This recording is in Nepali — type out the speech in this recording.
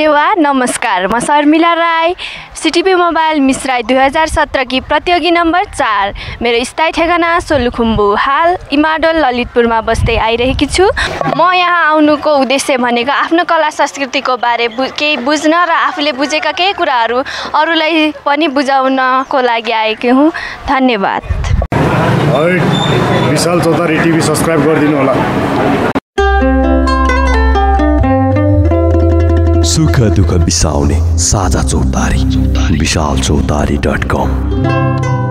धन्यवाद। नमस्कार, म शर्मिला राई, सिटिपी मोबाइल मिस राई 2017 की प्रतियोगी नम्बर 4। मेरो स्थायी ठेगाना सोलुखुम्बु, हाल इमाडोल ललितपुरमा बस्दै आइरहेकी छु। म यहाँ आउनुको उद्देश्य भनेको आफ्नो कला संस्कृतिको बारे केही बुझ्न र आफूले बुझेका केही कुराहरू अरूलाई पनि बुझाउनको लागि आएको हुँ। धन्यवाद। विशाल चौतारी टिभी सब्सक्राइब गरिदिनु होला। सुख दुःख बिसाउने साझा चौतारी, विशालचौतारी.com।